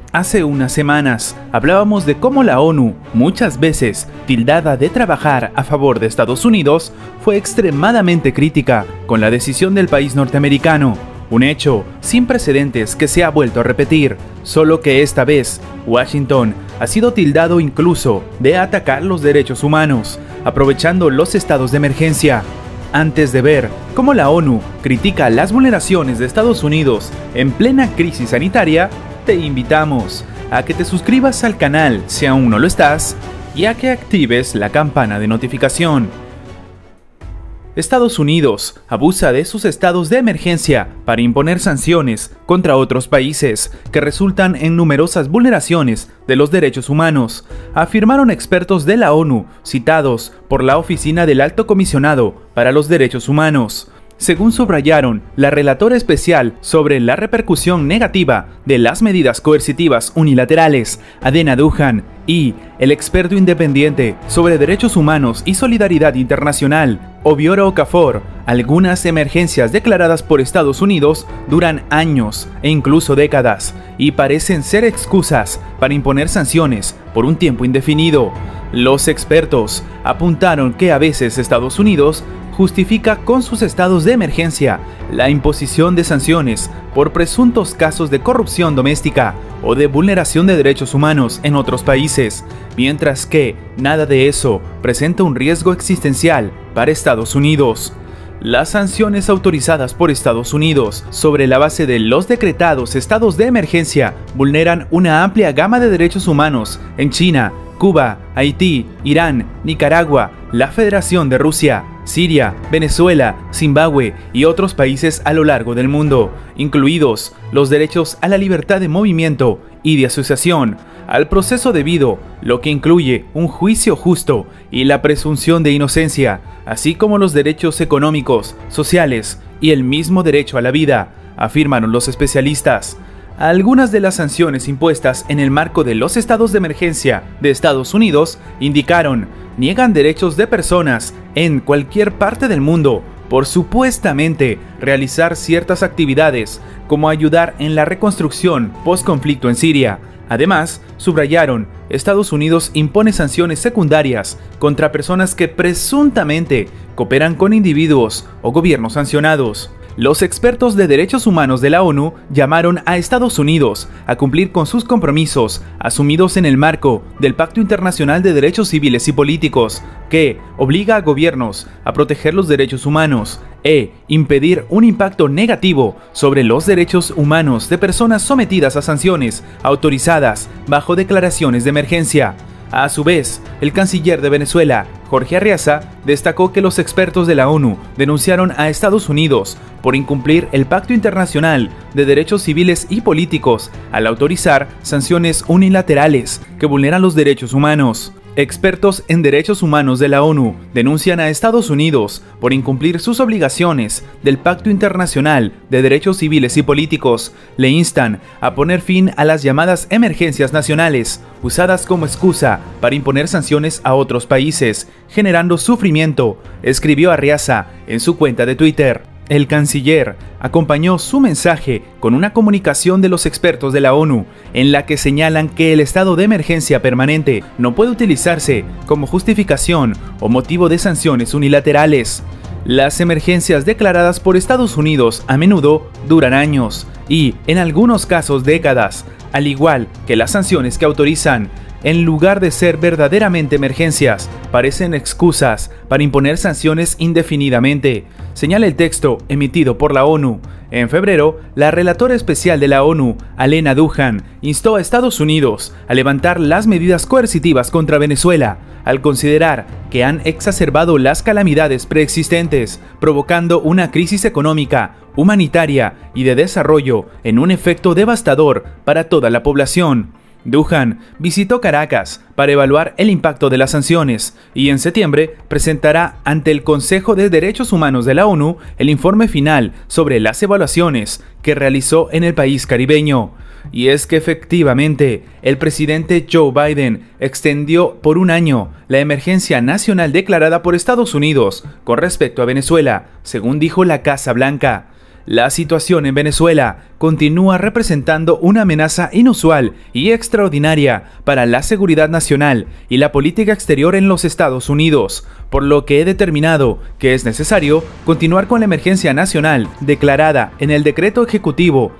Hace unas semanas hablábamos de cómo la ONU, muchas veces tildada de trabajar a favor de Estados Unidos, fue extremadamente crítica con la decisión del país norteamericano, un hecho sin precedentes que se ha vuelto a repetir, solo que esta vez Washington ha sido tildado incluso de atacar los derechos humanos, aprovechando los estados de emergencia. Antes de ver cómo la ONU critica las vulneraciones de Estados Unidos en plena crisis sanitaria, te invitamos a que te suscribas al canal si aún no lo estás y a que actives la campana de notificación. Estados Unidos abusa de sus estados de emergencia para imponer sanciones contra otros países que resultan en numerosas vulneraciones de los derechos humanos, afirmaron expertos de la ONU citados por la Oficina del Alto Comisionado para los Derechos Humanos. Según subrayaron la relatora especial sobre la repercusión negativa de las medidas coercitivas unilaterales, Adena Duhan, y el experto independiente sobre derechos humanos y solidaridad internacional, Obiora Okafor, algunas emergencias declaradas por Estados Unidos duran años e incluso décadas y parecen ser excusas para imponer sanciones por un tiempo indefinido. Los expertos apuntaron que a veces Estados Unidos justifica con sus estados de emergencia la imposición de sanciones por presuntos casos de corrupción doméstica o de vulneración de derechos humanos en otros países, mientras que nada de eso presenta un riesgo existencial para Estados Unidos. Las sanciones autorizadas por Estados Unidos sobre la base de los decretados estados de emergencia vulneran una amplia gama de derechos humanos en China, Cuba, Haití, Irán, Nicaragua, la Federación de Rusia, Siria, Venezuela, Zimbabue y otros países a lo largo del mundo, incluidos los derechos a la libertad de movimiento y de asociación, al proceso debido, lo que incluye un juicio justo y la presunción de inocencia, así como los derechos económicos, sociales y el mismo derecho a la vida, afirmaron los especialistas. Algunas de las sanciones impuestas en el marco de los estados de emergencia de Estados Unidos indicaron niegan derechos de personas en cualquier parte del mundo por supuestamente realizar ciertas actividades como ayudar en la reconstrucción post-conflicto en Siria. Además, subrayaron, Estados Unidos impone sanciones secundarias contra personas que presuntamente cooperan con individuos o gobiernos sancionados. Los expertos de derechos humanos de la ONU llamaron a Estados Unidos a cumplir con sus compromisos asumidos en el marco del Pacto Internacional de Derechos Civiles y Políticos, que obliga a gobiernos a proteger los derechos humanos e impedir un impacto negativo sobre los derechos humanos de personas sometidas a sanciones autorizadas bajo declaraciones de emergencia. A su vez, el canciller de Venezuela, Jorge Arreaza, destacó que los expertos de la ONU denunciaron a Estados Unidos por incumplir el Pacto Internacional de Derechos Civiles y Políticos al autorizar sanciones unilaterales que vulneran los derechos humanos. Expertos en derechos humanos de la ONU denuncian a Estados Unidos por incumplir sus obligaciones del Pacto Internacional de Derechos Civiles y Políticos. Le instan a poner fin a las llamadas emergencias nacionales, usadas como excusa para imponer sanciones a otros países, generando sufrimiento, escribió Arreaza en su cuenta de Twitter. El canciller acompañó su mensaje con una comunicación de los expertos de la ONU, en la que señalan que el estado de emergencia permanente no puede utilizarse como justificación o motivo de sanciones unilaterales. Las emergencias declaradas por Estados Unidos a menudo duran años y, en algunos casos, décadas, al igual que las sanciones que autorizan. En lugar de ser verdaderamente emergencias, parecen excusas para imponer sanciones indefinidamente, señala el texto emitido por la ONU. En febrero, la relatora especial de la ONU, Adena Duhan, instó a Estados Unidos a levantar las medidas coercitivas contra Venezuela, al considerar que han exacerbado las calamidades preexistentes, provocando una crisis económica, humanitaria y de desarrollo en un efecto devastador para toda la población. Duhan visitó Caracas para evaluar el impacto de las sanciones y en septiembre presentará ante el Consejo de Derechos Humanos de la ONU el informe final sobre las evaluaciones que realizó en el país caribeño. Y es que efectivamente, el presidente Joe Biden extendió por un año la emergencia nacional declarada por Estados Unidos con respecto a Venezuela, según dijo la Casa Blanca. La situación en Venezuela continúa representando una amenaza inusual y extraordinaria para la seguridad nacional y la política exterior en los Estados Unidos, por lo que he determinado que es necesario continuar con la emergencia nacional declarada en el Decreto Ejecutivo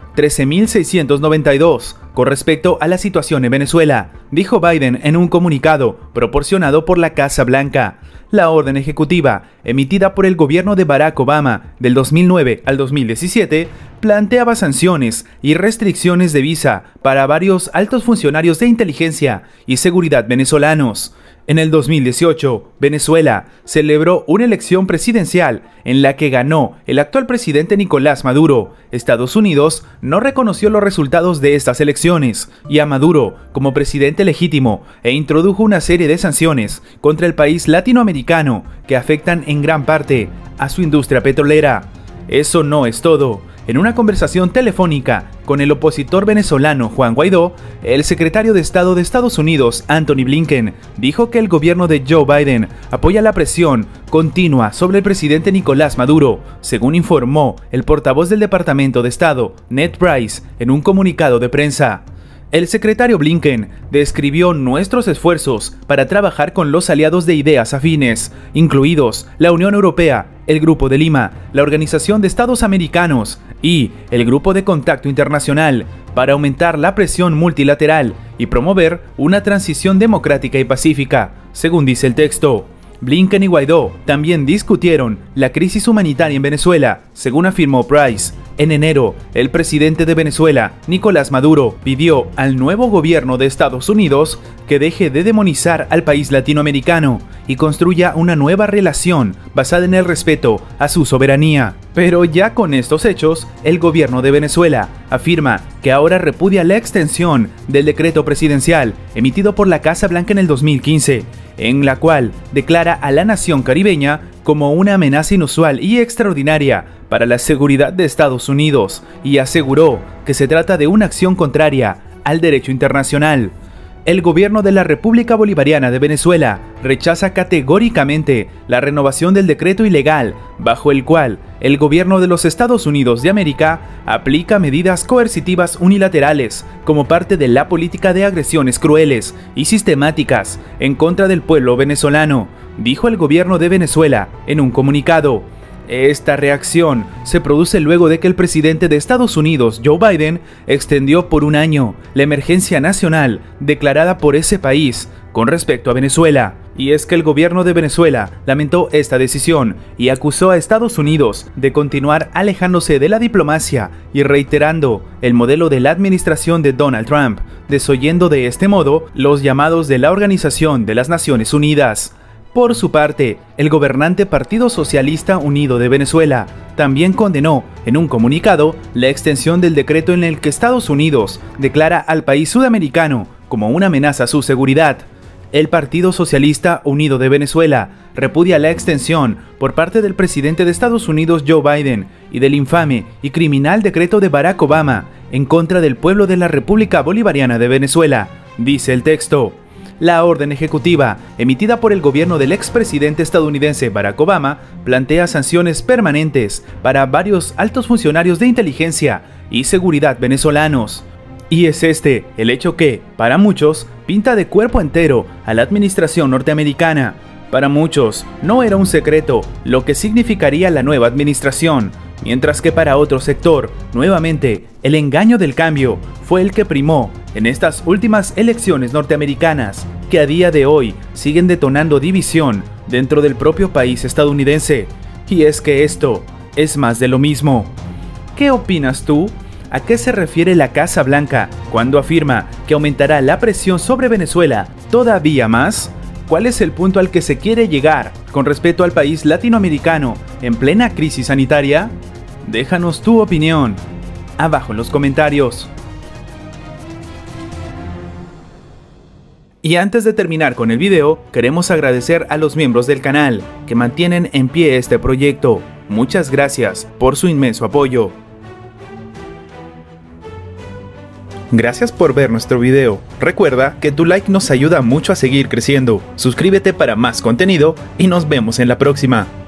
13.692 con respecto a la situación en Venezuela, dijo Biden en un comunicado proporcionado por la Casa Blanca. La orden ejecutiva, emitida por el gobierno de Barack Obama del 2009 al 2017, planteaba sanciones y restricciones de visa para varios altos funcionarios de inteligencia y seguridad venezolanos. En el 2018, Venezuela celebró una elección presidencial en la que ganó el actual presidente Nicolás Maduro. Estados Unidos no reconoció los resultados de estas elecciones y a Maduro como presidente legítimo e introdujo una serie de sanciones contra el país latinoamericano que afectan en gran parte a su industria petrolera. Eso no es todo. En una conversación telefónica con el opositor venezolano Juan Guaidó, el secretario de Estado de Estados Unidos, Antony Blinken, dijo que el gobierno de Joe Biden apoya la presión continua sobre el presidente Nicolás Maduro, según informó el portavoz del Departamento de Estado, Ned Price, en un comunicado de prensa. El secretario Blinken describió nuestros esfuerzos para trabajar con los aliados de ideas afines, incluidos la Unión Europea, el Grupo de Lima, la Organización de Estados Americanos y el Grupo de Contacto Internacional, para aumentar la presión multilateral y promover una transición democrática y pacífica, según dice el texto. Blinken y Guaidó también discutieron la crisis humanitaria en Venezuela, según afirmó Price. En enero, el presidente de Venezuela, Nicolás Maduro, pidió al nuevo gobierno de Estados Unidos que deje de demonizar al país latinoamericano y construya una nueva relación basada en el respeto a su soberanía. Pero ya con estos hechos, el gobierno de Venezuela afirma que ahora repudia la extensión del decreto presidencial emitido por la Casa Blanca en el 2015, en la cual declara a la nación caribeña como una amenaza inusual y extraordinaria para la seguridad de Estados Unidos, y aseguró que se trata de una acción contraria al derecho internacional. El gobierno de la República Bolivariana de Venezuela rechaza categóricamente la renovación del decreto ilegal bajo el cual el gobierno de los Estados Unidos de América aplica medidas coercitivas unilaterales como parte de la política de agresiones crueles y sistemáticas en contra del pueblo venezolano, dijo el gobierno de Venezuela en un comunicado. Esta reacción se produce luego de que el presidente de Estados Unidos, Joe Biden, extendió por un año la emergencia nacional declarada por ese país con respecto a Venezuela. Y es que el gobierno de Venezuela lamentó esta decisión y acusó a Estados Unidos de continuar alejándose de la diplomacia y reiterando el modelo de la administración de Donald Trump, desoyendo de este modo los llamados de la Organización de las Naciones Unidas. Por su parte, el gobernante Partido Socialista Unido de Venezuela también condenó en un comunicado la extensión del decreto en el que Estados Unidos declara al país sudamericano como una amenaza a su seguridad. El Partido Socialista Unido de Venezuela repudia la extensión por parte del presidente de Estados Unidos Joe Biden y del infame y criminal decreto de Barack Obama en contra del pueblo de la República Bolivariana de Venezuela, dice el texto. La orden ejecutiva, emitida por el gobierno del expresidente estadounidense Barack Obama, plantea sanciones permanentes para varios altos funcionarios de inteligencia y seguridad venezolanos. Y es este el hecho que, para muchos, pinta de cuerpo entero a la administración norteamericana. Para muchos, no era un secreto lo que significaría la nueva administración, mientras que para otro sector, nuevamente, el engaño del cambio fue el que primó en estas últimas elecciones norteamericanas, que a día de hoy siguen detonando división dentro del propio país estadounidense. Y es que esto es más de lo mismo. ¿Qué opinas tú? ¿A qué se refiere la Casa Blanca cuando afirma que aumentará la presión sobre Venezuela todavía más? ¿Cuál es el punto al que se quiere llegar con respecto al país latinoamericano en plena crisis sanitaria? Déjanos tu opinión abajo en los comentarios. Y antes de terminar con el video, queremos agradecer a los miembros del canal que mantienen en pie este proyecto. Muchas gracias por su inmenso apoyo. Gracias por ver nuestro video. Recuerda que tu like nos ayuda mucho a seguir creciendo. Suscríbete para más contenido y nos vemos en la próxima.